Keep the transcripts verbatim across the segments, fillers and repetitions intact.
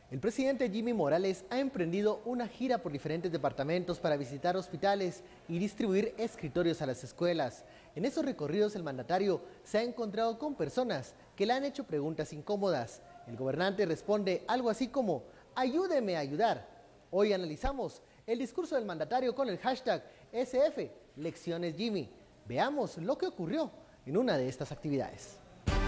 El presidente Jimmy Morales ha emprendido una gira por diferentes departamentos para visitar hospitales y distribuir escritorios a las escuelas. En esos recorridos el mandatario se ha encontrado con personas que le han hecho preguntas incómodas. El gobernante responde algo así como: ayúdeme a ayudar. Hoy analizamos el discurso del mandatario con el hashtag S F Lecciones Jimmy. Veamos lo que ocurrió en una de estas actividades.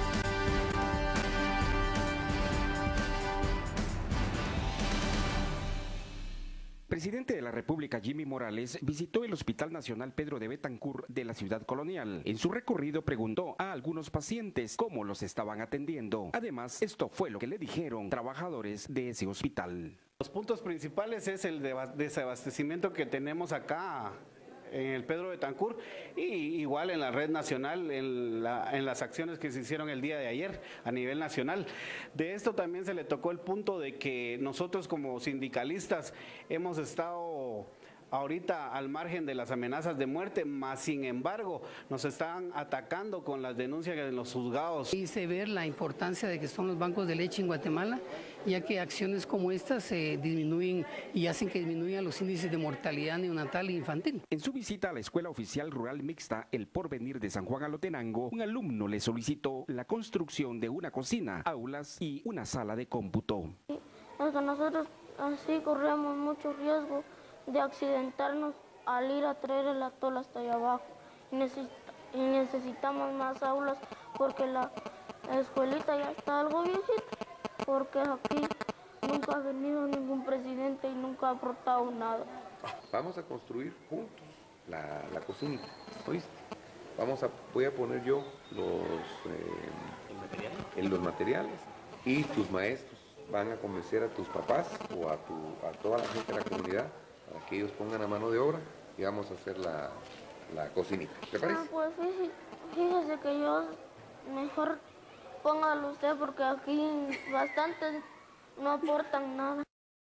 El presidente de la República, Jimmy Morales, visitó el Hospital Nacional Pedro de Betancur de la Ciudad Colonial. En su recorrido preguntó a algunos pacientes cómo los estaban atendiendo. Además, esto fue lo que le dijeron trabajadores de ese hospital. Los puntos principales es el desabastecimiento que tenemos acá en el Pedro Betancur y igual en la red nacional, en, la, en las acciones que se hicieron el día de ayer a nivel nacional. De esto también se le tocó el punto de que nosotros como sindicalistas hemos estado ahorita al margen de las amenazas de muerte, más sin embargo nos están atacando con las denuncias en los juzgados. Hice ver la importancia de que son los bancos de leche en Guatemala, ya que acciones como estas se eh, disminuyen y hacen que disminuyan los índices de mortalidad neonatal e infantil. En su visita a la Escuela Oficial Rural Mixta El Porvenir de San Juan Alotenango, un alumno le solicitó la construcción de una cocina, aulas y una sala de cómputo. Porque nosotros así corremos mucho riesgo de accidentarnos al ir a traer el atol hasta allá abajo. Y, necesita, y necesitamos más aulas porque la escuelita ya está algo viejita, porque aquí nunca ha venido ningún presidente y nunca ha aportado nada. Vamos a construir juntos la, la cocinita, ¿oíste? Vamos a, voy a poner yo los, eh, en los materiales y tus maestros van a convencer a tus papás o a, tu, a toda la gente de la comunidad para que ellos pongan a mano de obra y vamos a hacer la, la cocinita. ¿Te parece? Ah, pues fíjese, fíjese que yo mejor póngalo usted porque aquí bastantes no aportan nada.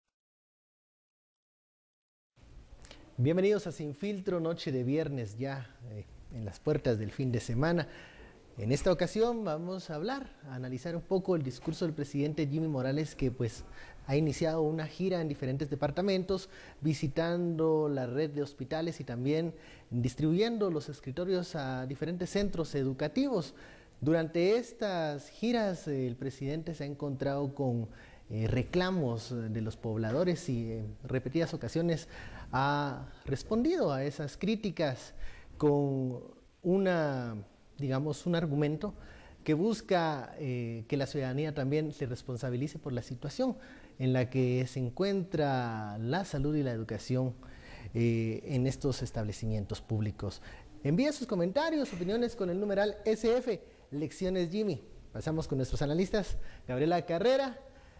Bienvenidos a Sin Filtro, noche de viernes ya eh, en las puertas del fin de semana. En esta ocasión vamos a hablar, a analizar un poco el discurso del presidente Jimmy Morales, que pues ha iniciado una gira en diferentes departamentos, visitando la red de hospitales y también distribuyendo los escritorios a diferentes centros educativos. Durante estas giras el presidente se ha encontrado con eh, reclamos de los pobladores y en repetidas ocasiones ha respondido a esas críticas con una, digamos, un argumento que busca eh, que la ciudadanía también se responsabilice por la situación en la que se encuentra la salud y la educación eh, en estos establecimientos públicos. Envíe sus comentarios, opiniones con el numeral S F Lecciones Jimmy. Pasamos con nuestros analistas, Gabriela Carrera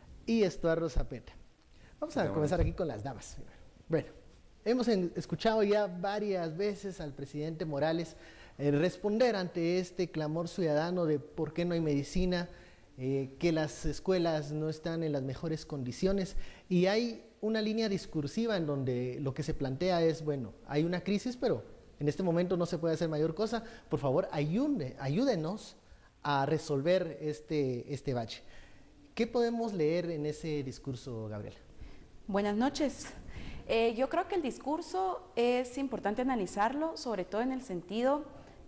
y Estuardo Zapeta. Vamos a comenzar aquí con las damas. Bueno, hemos escuchado ya varias veces al presidente Morales eh, responder ante este clamor ciudadano de por qué no hay medicina, eh, que las escuelas no están en las mejores condiciones, y hay una línea discursiva en donde lo que se plantea es, bueno, hay una crisis, pero en este momento no se puede hacer mayor cosa, por favor ayude, ayúdenos a resolver este, este bache. ¿Qué podemos leer en ese discurso, Gabriela? Buenas noches. Eh, yo creo que el discurso es importante analizarlo, sobre todo en el sentido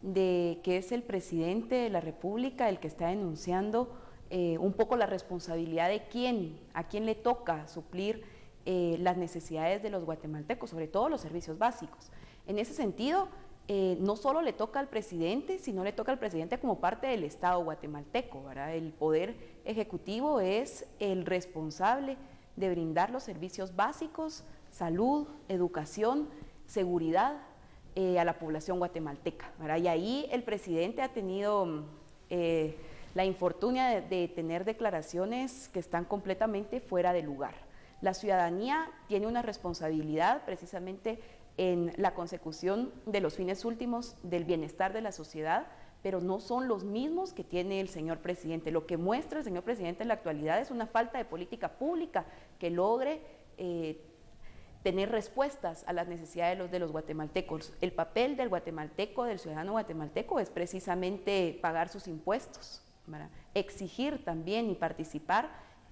de que es el presidente de la República el que está denunciando eh, un poco la responsabilidad de quién, a quién le toca suplir eh, las necesidades de los guatemaltecos, sobre todo los servicios básicos. En ese sentido, eh, no solo le toca al presidente, sino le toca al presidente como parte del Estado guatemalteco, ¿verdad? El Poder Ejecutivo es el responsable de brindar los servicios básicos, salud, educación, seguridad eh, a la población guatemalteca, ¿verdad? Y ahí el presidente ha tenido eh, la infortunia de, de tener declaraciones que están completamente fuera de lugar. La ciudadanía tiene una responsabilidad precisamente en la consecución de los fines últimos del bienestar de la sociedad, pero no son los mismos que tiene el señor presidente. Lo que muestra el señor presidente en la actualidad es una falta de política pública que logre eh, tener respuestas a las necesidades de los, de los guatemaltecos. El papel del guatemalteco, del ciudadano guatemalteco, es precisamente pagar sus impuestos, ¿verdad? Exigir también y participar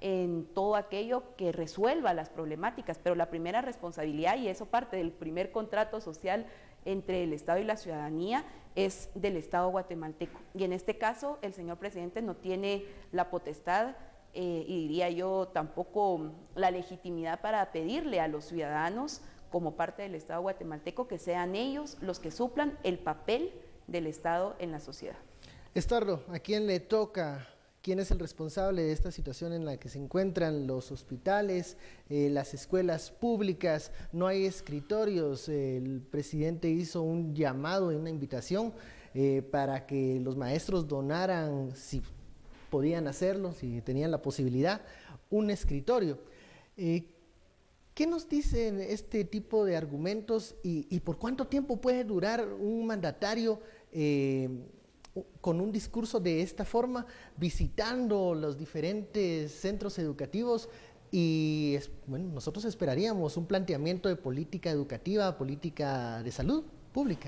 en todo aquello que resuelva las problemáticas, pero la primera responsabilidad, y eso parte del primer contrato social entre el Estado y la ciudadanía, es del Estado guatemalteco. Y en este caso, el señor presidente no tiene la potestad, eh, y diría yo tampoco la legitimidad para pedirle a los ciudadanos, como parte del Estado guatemalteco, que sean ellos los que suplan el papel del Estado en la sociedad. Estuardo, ¿a quién le toca? ¿Quién es el responsable de esta situación en la que se encuentran los hospitales, eh, las escuelas públicas? No hay escritorios. El presidente hizo un llamado y una invitación eh, para que los maestros donaran, si podían hacerlo, si tenían la posibilidad, un escritorio. Eh, ¿Qué nos dicen este tipo de argumentos y, y por cuánto tiempo puede durar un mandatario eh, con un discurso de esta forma, visitando los diferentes centros educativos? Y bueno, nosotros esperaríamos un planteamiento de política educativa, política de salud pública.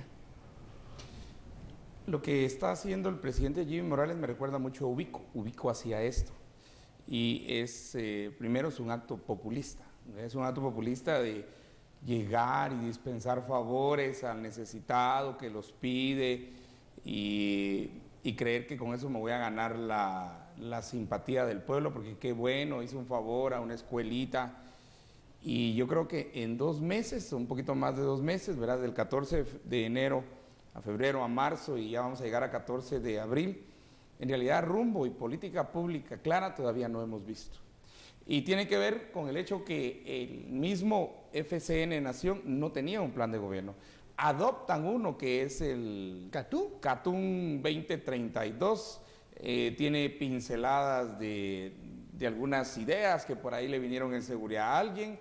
Lo que está haciendo el presidente Jimmy Morales me recuerda mucho a Ubico. Ubico hacía esto. Y es, eh, primero es un acto populista. Es un acto populista de llegar y dispensar favores al necesitado que los pide y, y creer que con eso me voy a ganar la, la simpatía del pueblo, porque qué bueno, hice un favor a una escuelita. Y yo creo que en dos meses, un poquito más de dos meses, ¿verdad? Del catorce de enero a febrero, a marzo, y ya vamos a llegar a catorce de abril, en realidad rumbo y política pública clara todavía no hemos visto. Y tiene que ver con el hecho que el mismo F C N Nación no tenía un plan de gobierno. Adoptan uno que es el ¿Catún? Catún veinte treinta y dos, eh, tiene pinceladas de, de algunas ideas que por ahí le vinieron en seguridad a alguien,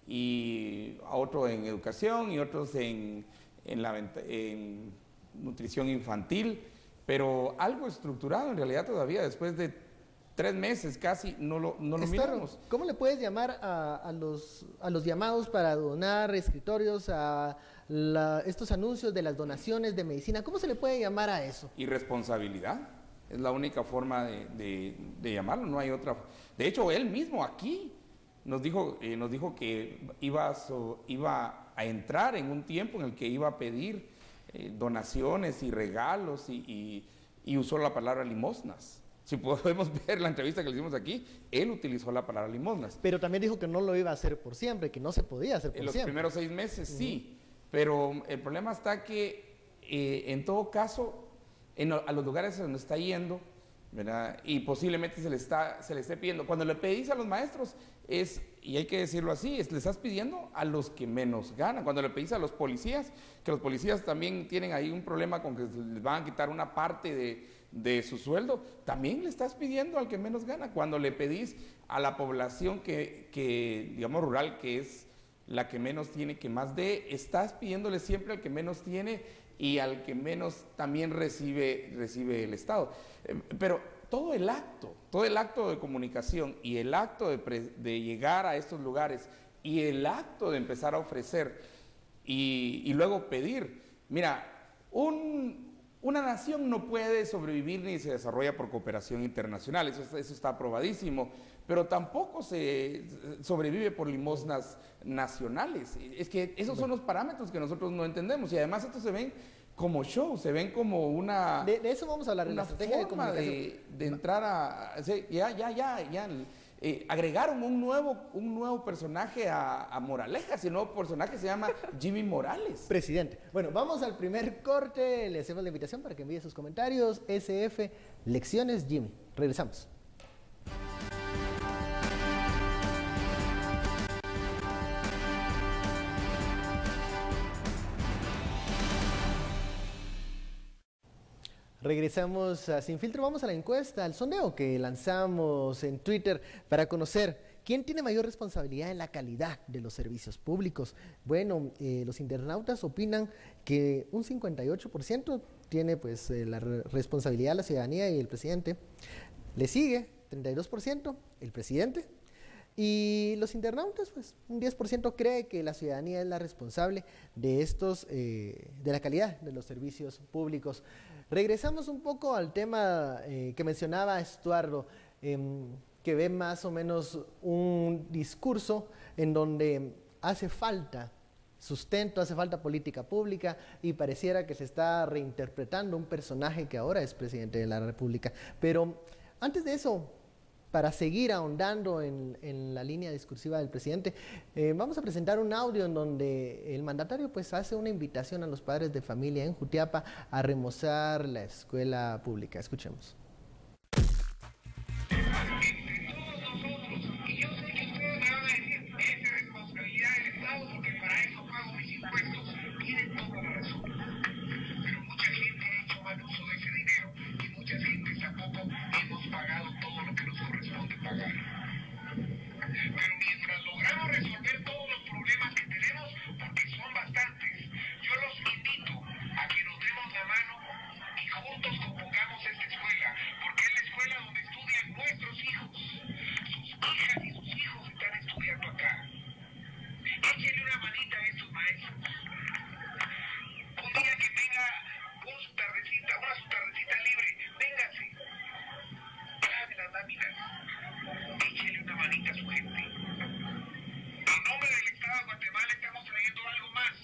y a otro en educación y otros en, en, la, en nutrición infantil, pero algo estructurado en realidad todavía después de tres meses casi no lo, no lo miramos. ¿Cómo le puedes llamar a, a, los, a los llamados para donar escritorios, a la, estos anuncios de las donaciones de medicina? ¿Cómo se le puede llamar a eso? Irresponsabilidad. Es la única forma de, de, de llamarlo, no hay otra. De hecho, él mismo aquí nos dijo, eh, nos dijo que iba, so, iba a entrar en un tiempo en el que iba a pedir eh, donaciones y regalos y, y, y usó la palabra limosnas. Si podemos ver la entrevista que le hicimos aquí, él utilizó la palabra limosnas. Pero también dijo que no lo iba a hacer por siempre, que no se podía hacer por en los siempre. primeros seis meses, uh-huh. Sí, pero el problema está que eh, en todo caso, en, a los lugares donde está yendo, ¿verdad? Y posiblemente se le, está, se le esté pidiendo, cuando le pedís a los maestros, es, y hay que decirlo así, es, le estás pidiendo a los que menos ganan. Cuando le pedís a los policías, que los policías también tienen ahí un problema con que les van a quitar una parte de... de su sueldo, también le estás pidiendo al que menos gana. Cuando le pedís a la población que, que, digamos, rural, que es la que menos tiene, que más dé, estás pidiéndole siempre al que menos tiene y al que menos también recibe, recibe el Estado. Eh, pero todo el acto, todo el acto de comunicación y el acto de, pre, de llegar a estos lugares y el acto de empezar a ofrecer y, y luego pedir, mira, un... Una nación no puede sobrevivir ni se desarrolla por cooperación internacional, eso, eso está aprobadísimo, pero tampoco se sobrevive por limosnas nacionales. Es que esos son los parámetros que nosotros no entendemos y además estos se ven como show, se ven como una... De, de eso vamos a hablar, en la estrategia de comunicación. De, de entrar a... Ya, ya, ya, ya... Eh, agregaron un nuevo, un nuevo personaje a, a Moralejas, y el nuevo personaje se llama Jimmy Morales. Presidente. Bueno, vamos al primer corte, le hacemos la invitación para que envíe sus comentarios. S F, Lecciones Jimmy. Regresamos. Regresamos a Sin Filtro, vamos a la encuesta, al sondeo que lanzamos en Twitter para conocer quién tiene mayor responsabilidad en la calidad de los servicios públicos. Bueno, eh, los internautas opinan que un cincuenta y ocho por ciento tiene pues eh, la re responsabilidad de la ciudadanía y el presidente. Le sigue treinta y dos por ciento el presidente. Y los internautas, pues un diez por ciento cree que la ciudadanía es la responsable de estos, eh, de la calidad de los servicios públicos. Regresamos un poco al tema eh, que mencionaba Estuardo. Eh, que ve más o menos un discurso en donde hace falta sustento, hace falta política pública y pareciera que se está reinterpretando un personaje que ahora es presidente de la República. Pero antes de eso, para seguir ahondando en, en la línea discursiva del presidente, eh, vamos a presentar un audio en donde el mandatario pues hace una invitación a los padres de familia en Jutiapa a remozar la escuela pública. Escuchemos. Pero mientras logramos resolver todos los problemas que tenemos, porque son bastantes, yo los invito a que nos demos la mano y juntos compongamos esta escuela, porque es la escuela donde estudian nuestros hijos. Sus hijas y sus hijos están estudiando acá. Échenle una manita a estos maestros. Un día que tenga un su tardecita, una su tardecita libre, véngase. Págame las láminas. Échele una manita a su gente. En nombre del Estado de Guatemala estamos trayendo algo más.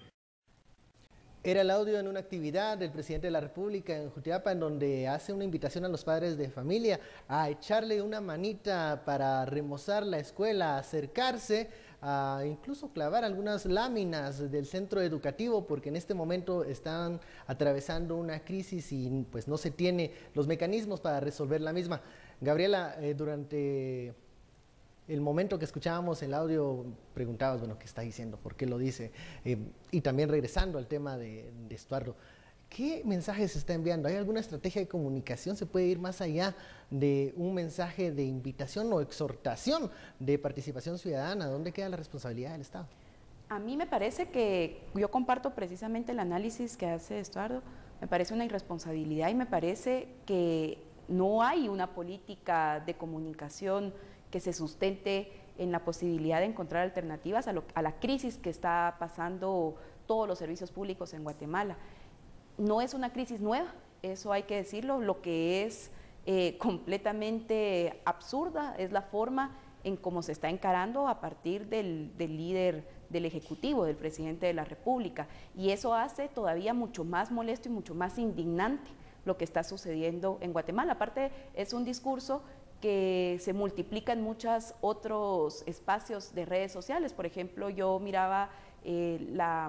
Era el audio en una actividad del presidente de la República en Jutiapa, en donde hace una invitación a los padres de familia a echarle una manita para remozar la escuela, a acercarse, a incluso clavar algunas láminas del centro educativo, porque en este momento están atravesando una crisis y pues no se tiene los mecanismos para resolver la misma. Gabriela, eh, durante el momento que escuchábamos el audio, preguntabas, bueno, ¿qué está diciendo? ¿Por qué lo dice? Eh, y también regresando al tema de, de Estuardo, ¿qué mensaje se está enviando? ¿Hay alguna estrategia de comunicación? ¿Se puede ir más allá de un mensaje de invitación o exhortación de participación ciudadana? ¿Dónde queda la responsabilidad del Estado? A mí me parece que, yo comparto precisamente el análisis que hace Estuardo, me parece una irresponsabilidad y me parece que no hay una política de comunicación que se sustente en la posibilidad de encontrar alternativas a, lo, a la crisis que está pasando todos los servicios públicos en Guatemala. No es una crisis nueva, eso hay que decirlo, lo que es eh, completamente absurda es la forma en cómo se está encarando a partir del, del líder del Ejecutivo, del presidente de la República, y eso hace todavía mucho más molesto y mucho más indignante lo que está sucediendo en Guatemala. Aparte, es un discurso que se multiplica en muchos otros espacios de redes sociales. Por ejemplo, yo miraba eh, la,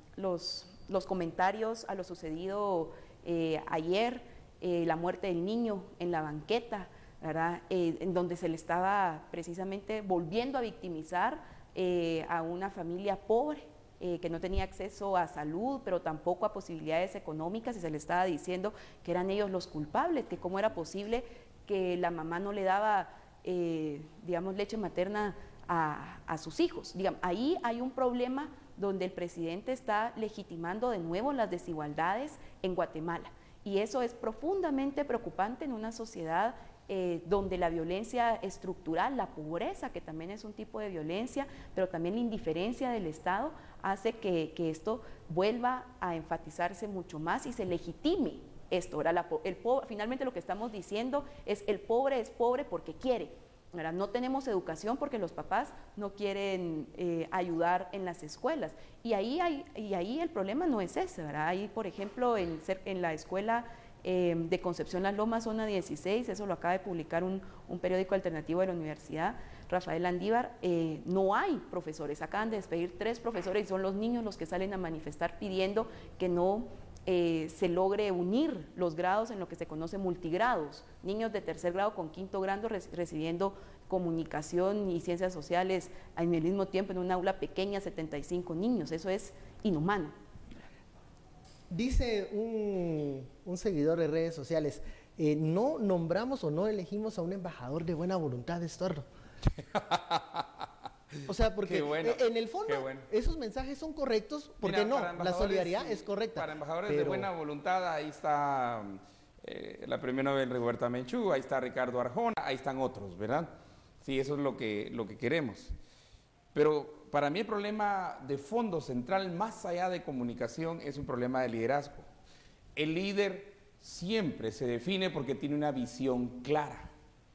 los, los comentarios a lo sucedido eh, ayer, eh, la muerte del niño en la banqueta, ¿verdad? Eh, en donde se le estaba precisamente volviendo a victimizar eh, a una familia pobre, Eh, que no tenía acceso a salud, pero tampoco a posibilidades económicas, y se le estaba diciendo que eran ellos los culpables, que cómo era posible que la mamá no le daba, eh, digamos, leche materna a, a sus hijos. Digamos, ahí hay un problema donde el presidente está legitimando de nuevo las desigualdades en Guatemala, y eso es profundamente preocupante en una sociedad Eh, donde la violencia estructural, la pobreza, que también es un tipo de violencia, pero también la indiferencia del Estado, hace que, que esto vuelva a enfatizarse mucho más y se legitime esto. Ahora, la, el pobre, finalmente lo que estamos diciendo es el pobre es pobre porque quiere. Ahora, no tenemos educación porque los papás no quieren eh, ayudar en las escuelas. Y ahí, hay, y ahí el problema no es ese, ¿verdad? Ahí, por ejemplo, en, en la escuela Eh, de Concepción Las Lomas, zona dieciséis, eso lo acaba de publicar un, un periódico alternativo de la Universidad Rafael Landívar, eh, no hay profesores, acaban de despedir tres profesores y son los niños los que salen a manifestar pidiendo que no eh, se logre unir los grados en lo que se conoce multigrados, niños de tercer grado con quinto grado re recibiendo comunicación y ciencias sociales en el mismo tiempo en un aula pequeña, setenta y cinco niños, eso es inhumano. Dice un, un seguidor de redes sociales, eh, no nombramos o no elegimos a un embajador de buena voluntad de Estuardo. O sea, porque bueno, en el fondo bueno. esos mensajes son correctos, porque Mira, no, la solidaridad es correcta. Para embajadores pero... de buena voluntad, ahí está eh, la premio Nobel Rigoberta Menchú, ahí está Ricardo Arjona, ahí están otros, ¿verdad? Sí, eso es lo que, lo que queremos. Pero para mí el problema de fondo central, más allá de comunicación, es un problema de liderazgo. El líder siempre se define porque tiene una visión clara.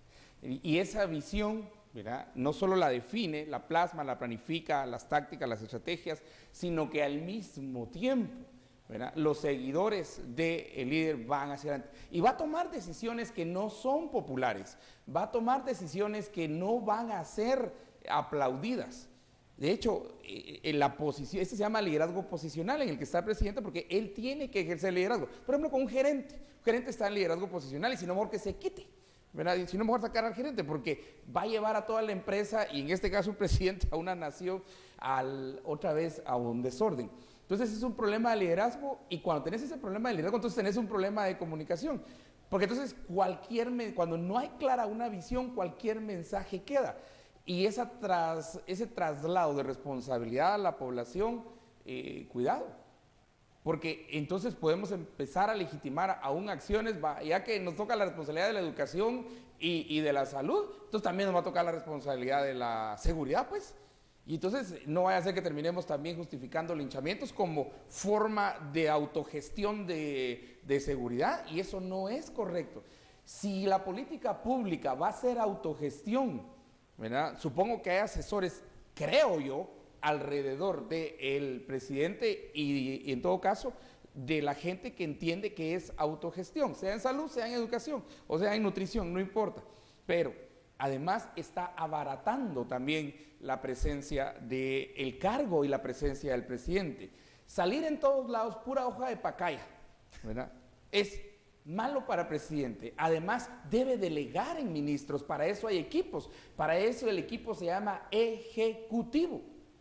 Y esa visión, ¿verdad?, no solo la define, la plasma, la planifica, las tácticas, las estrategias, sino que al mismo tiempo, ¿verdad?, los seguidores del líder van hacia adelante. Y va a tomar decisiones que no son populares, va a tomar decisiones que no van a ser aplaudidas. De hecho, en la posición, este se llama liderazgo posicional en el que está el presidente, porque él tiene que ejercer liderazgo. Por ejemplo, con un gerente, un gerente está en liderazgo posicional y si no, mejor que se quite, ¿verdad? Y si no, mejor sacar al gerente, porque va a llevar a toda la empresa, y en este caso el presidente, a una nación, al, otra vez a un desorden. Entonces es un problema de liderazgo, y cuando tenés ese problema de liderazgo, entonces tenés un problema de comunicación. Porque entonces cualquier, cuando no hay clara una visión, cualquier mensaje queda. Y esa tras, ese traslado de responsabilidad a la población, eh, cuidado, porque entonces podemos empezar a legitimar aún acciones, ya que nos toca la responsabilidad de la educación y, y de la salud, entonces también nos va a tocar la responsabilidad de la seguridad, pues. Y entonces no vaya a ser que terminemos también justificando linchamientos como forma de autogestión de, de seguridad, y eso no es correcto. Si la política pública va a ser autogestión, ¿verdad?, supongo que hay asesores, creo yo, alrededor del presidente y, y en todo caso de la gente que entiende que es autogestión, sea en salud, sea en educación o sea en nutrición, no importa. Pero además está abaratando también la presencia del cargo y la presencia del presidente. Salir en todos lados pura hoja de pacaya, ¿verdad?, es malo para el presidente. Además debe delegar en ministros, para eso hay equipos, para eso el equipo se llama ejecutivo.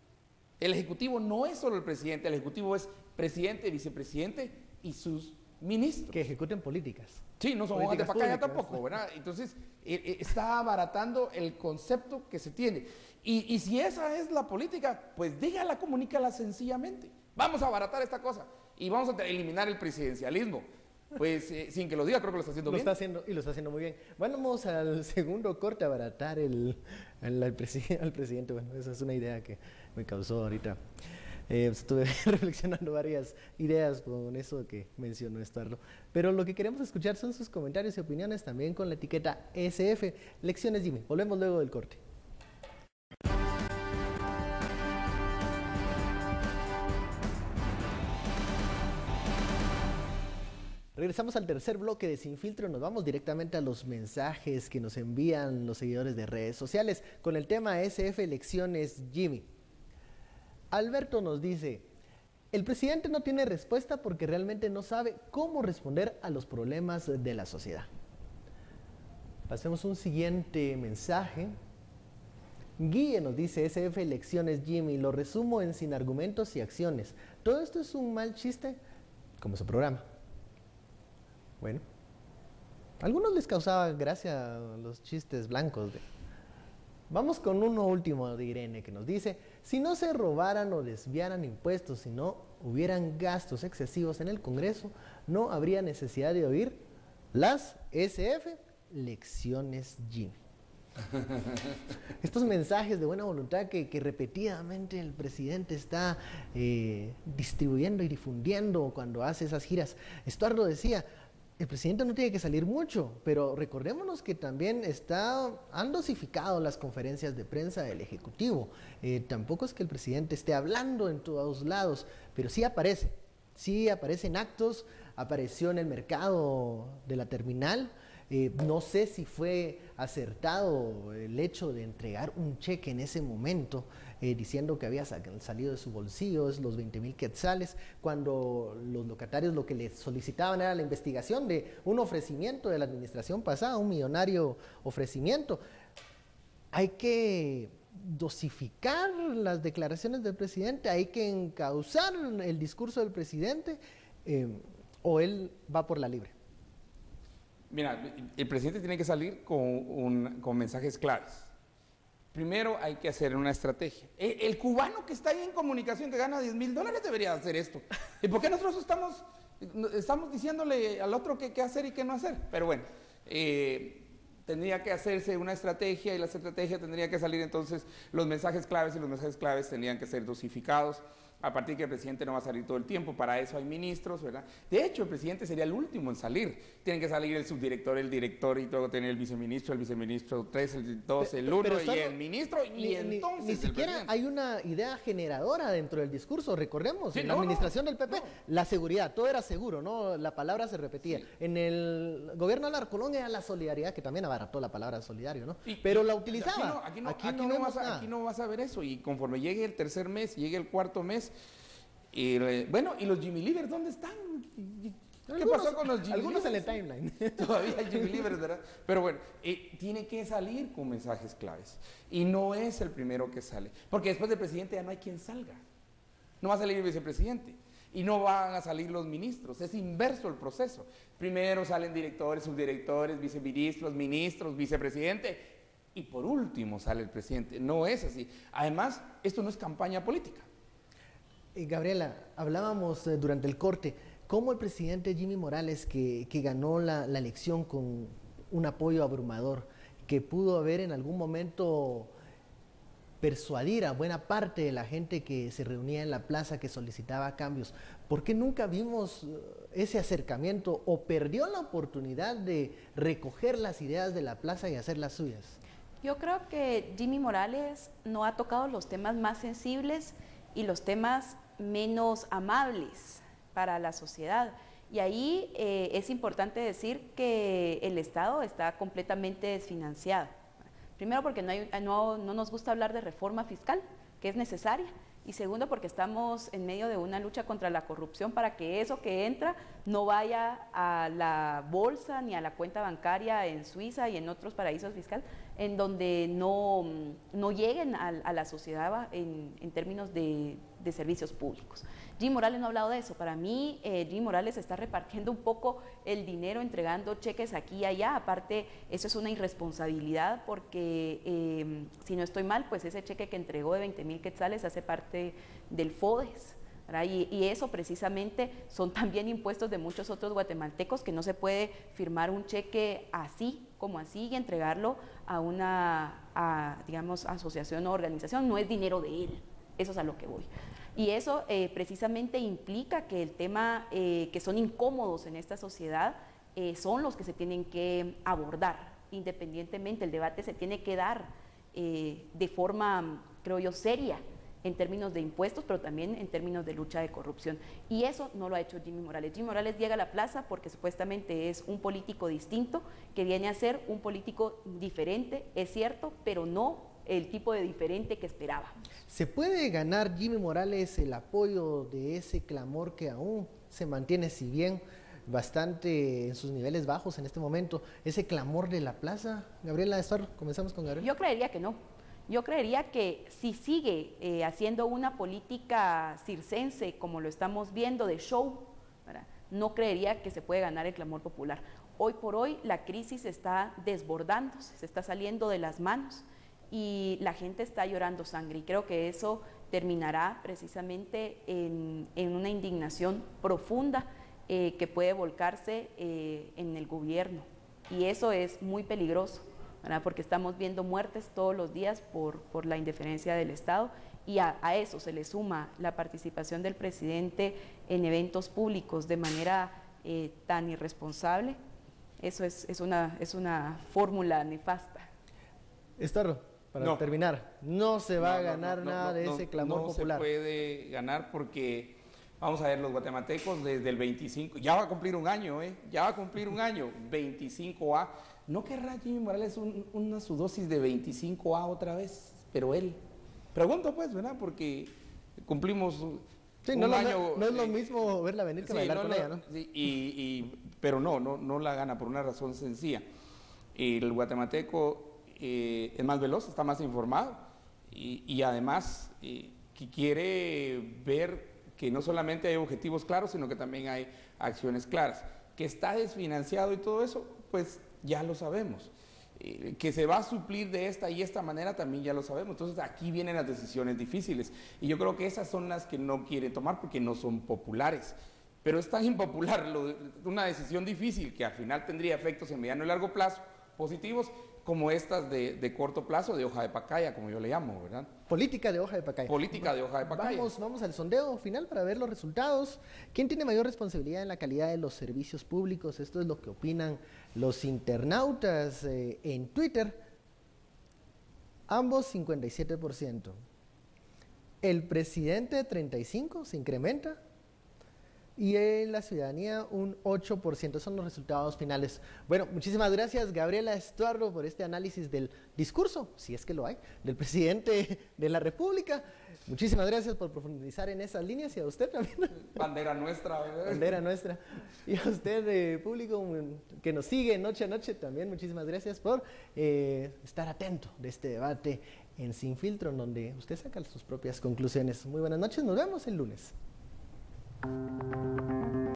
El ejecutivo no es solo el presidente, el ejecutivo es presidente, vicepresidente y sus ministros. Que ejecuten políticas. Sí, no son hojas de pacaya tampoco, ¿verdad? Entonces eh, eh, está abaratando el concepto que se tiene. Y, y si esa es la política, pues dígala, comunícala sencillamente. Vamos a abaratar esta cosa y vamos a eliminar el presidencialismo. Pues eh, sin que lo diga, creo que lo está haciendo lo bien. Está haciendo, y lo está haciendo muy bien. Bueno, vamos al segundo corte, abaratar el, el, el presi al presidente. Bueno, esa es una idea que me causó ahorita. Eh, estuve reflexionando varias ideas con eso que mencionó Estuardo. Pero lo que queremos escuchar son sus comentarios y opiniones también con la etiqueta S F. Lecciones Jimmy. Volvemos luego del corte. Regresamos al tercer bloque de Sin Filtro. Nos vamos directamente a los mensajes que nos envían los seguidores de redes sociales con el tema S F Elecciones Jimmy. Alberto nos dice: el presidente no tiene respuesta porque realmente no sabe cómo responder a los problemas de la sociedad. Pasemos un siguiente mensaje. Guille nos dice: S F Elecciones Jimmy, lo resumo en sin argumentos y acciones. Todo esto es un mal chiste como su programa. Bueno, a algunos les causaba gracia los chistes blancos. De... Vamos con uno último de Irene que nos dice: si no se robaran o desviaran impuestos, si no hubieran gastos excesivos en el Congreso, no habría necesidad de oír las S F Lecciones Jimmy. Estos mensajes de buena voluntad que, que repetidamente el presidente está eh, distribuyendo y difundiendo cuando hace esas giras. Estuardo decía: el presidente no tiene que salir mucho, pero recordémonos que también está, han dosificado las conferencias de prensa del Ejecutivo. Eh, tampoco es que el presidente esté hablando en todos lados, pero sí aparece, sí aparece en actos, apareció en el mercado de la terminal. Eh, no sé si fue acertado el hecho de entregar un cheque en ese momento, eh, diciendo que había salido de su bolsillo los veinte mil quetzales, cuando los locatarios lo que le solicitaban era la investigación de un ofrecimiento de la administración pasada, un millonario ofrecimiento. Hay que dosificar las declaraciones del presidente, hay que encauzar el discurso del presidente, eh, o él va por la libre. Mira, el presidente tiene que salir con, un, con mensajes claves. Primero hay que hacer una estrategia. El, el cubano que está ahí en comunicación que gana diez mil dólares debería hacer esto. ¿Y por qué nosotros estamos, estamos diciéndole al otro qué, qué hacer y qué no hacer? Pero bueno, eh, tendría que hacerse una estrategia y la estrategia tendría que salir entonces los mensajes claves y los mensajes claves tendrían que ser dosificados. a partir que el presidente no va a salir todo el tiempo, para eso hay ministros, ¿verdad? De hecho, el presidente sería el último en salir. Tienen que salir el subdirector, el director y luego tener el viceministro, el viceministro tres, el dos, el uno y el ministro, y ni, entonces Ni, ni siquiera hay una idea generadora dentro del discurso, recordemos, sí, en no, la administración no, del P P, no. la seguridad, todo era seguro, ¿no? La palabra se repetía. Sí. En el gobierno de Alarcolón era la solidaridad, que también abarató la palabra solidario, ¿no? Y, Pero y, la utilizaba. Aquí no, aquí no, aquí aquí no, no vemos vas a, nada. Aquí no vas a ver eso, y conforme llegue el tercer mes, llegue el cuarto mes, y, bueno, ¿y los Jimmy Livers dónde están? ¿Qué algunos, pasó con los Jimmy Algunos Livers? en el timeline. Todavía hay Jimmy Livers, ¿verdad? Pero bueno, eh, tiene que salir con mensajes claves. Y no es el primero que sale. Porque después del presidente ya no hay quien salga. No va a salir el vicepresidente. Y no van a salir los ministros. Es inverso el proceso. Primero salen directores, subdirectores, viceministros, ministros, vicepresidente. Y por último sale el presidente. No es así. Además, esto no es campaña política. Eh, Gabriela, hablábamos eh, durante el corte, cómo el presidente Jimmy Morales, que, que ganó la, la elección con un apoyo abrumador, que pudo haber en algún momento persuadir a buena parte de la gente que se reunía en la plaza, que solicitaba cambios, ¿por qué nunca vimos ese acercamiento o perdió la oportunidad de recoger las ideas de la plaza y hacerlas suyas? Yo creo que Jimmy Morales no ha tocado los temas más sensibles y los temas menos amables para la sociedad. Y ahí eh, es importante decir que el Estado está completamente desfinanciado. Primero porque no, hay, no, no nos gusta hablar de reforma fiscal, que es necesaria. Y segundo porque estamos en medio de una lucha contra la corrupción para que eso que entra no vaya a la bolsa ni a la cuenta bancaria en Suiza y en otros paraísos fiscales, en donde no, no lleguen a, a la sociedad en, en términos de, de servicios públicos. Jimmy Morales no ha hablado de eso. Para mí, eh, Jimmy Morales está repartiendo un poco el dinero, entregando cheques aquí y allá. Aparte, eso es una irresponsabilidad porque, eh, si no estoy mal, pues ese cheque que entregó de veinte mil quetzales hace parte del FODES. Y, y eso precisamente son también impuestos de muchos otros guatemaltecos, que no se puede firmar un cheque así como así y entregarlo a una, a, digamos, asociación o organización. No es dinero de él, eso es a lo que voy. Y eso eh, precisamente implica que el tema eh, que son incómodos en esta sociedad eh, son los que se tienen que abordar independientemente. El debate se tiene que dar eh, de forma, creo yo, seria, en términos de impuestos, pero también en términos de lucha de corrupción. Y eso no lo ha hecho Jimmy Morales. Jimmy Morales llega a la plaza porque supuestamente es un político distinto, que viene a ser un político diferente, es cierto, pero no el tipo de diferente que esperaba. ¿Se puede ganar Jimmy Morales el apoyo de ese clamor que aún se mantiene, si bien bastante en sus niveles bajos en este momento, ese clamor de la plaza? Gabriela Estuardo, comenzamos con Gabriela. Yo creería que no. Yo creería que si sigue eh, haciendo una política circense, como lo estamos viendo, de show, ¿verdad?, no creería que se puede ganar el clamor popular. Hoy por hoy la crisis está desbordándose, se está saliendo de las manos y la gente está llorando sangre, y creo que eso terminará precisamente en, en una indignación profunda eh, que puede volcarse eh, en el gobierno, y eso es muy peligroso, ¿verdad?, porque estamos viendo muertes todos los días por, por la indiferencia del Estado, y a, a eso se le suma la participación del presidente en eventos públicos de manera eh, tan irresponsable. Eso es, es una, es una fórmula nefasta. Estuardo, para no. terminar, no se va no, a ganar no, no, nada de no, ese clamor no popular. No se puede ganar porque, vamos a ver, los guatemaltecos desde el veinticinco, ya va a cumplir un año, ¿eh? ya va a cumplir un año, veinticinco A. ¿No querrá Jimmy Morales un, una su dosis de veinticinco A otra vez? Pero él, pregunto pues, ¿verdad? Porque cumplimos sí, un no, año. No, no es lo mismo verla venir que sí, bailar no, con no, ella, ¿no? Sí, y, y, pero no, no, no la gana por una razón sencilla. El guatemalteco eh, es más veloz, está más informado y, y además eh, que quiere ver que no solamente hay objetivos claros, sino que también hay acciones claras. Que está desfinanciado y todo eso, pues ya lo sabemos. Eh, que se va a suplir de esta y esta manera también ya lo sabemos. Entonces aquí vienen las decisiones difíciles y yo creo que esas son las que no quiere tomar porque no son populares. Pero es tan impopular lo, una decisión difícil que al final tendría efectos en mediano y largo plazo positivos, como estas de, de corto plazo, de hoja de pacaya, como yo le llamo, ¿verdad? Política de hoja de pacaya. Política de hoja de pacaya. Vamos, vamos al sondeo final para ver los resultados. ¿Quién tiene mayor responsabilidad en la calidad de los servicios públicos? Esto es lo que opinan los internautas eh, en Twitter. Ambos cincuenta y siete por ciento. El presidente treinta y cinco por ciento, se incrementa. Y en la ciudadanía un ocho por ciento. Son los resultados finales. Bueno, muchísimas gracias Gabriela Estuardo por este análisis del discurso, si es que lo hay, del presidente de la República. Muchísimas gracias por profundizar en esas líneas y a usted también. Bandera nuestra, ¿verdad? Bandera nuestra. Y a usted, eh, público que nos sigue noche a noche, también muchísimas gracias por eh, estar atento de este debate en Sin Filtro, en donde usted saca sus propias conclusiones. Muy buenas noches, nos vemos el lunes.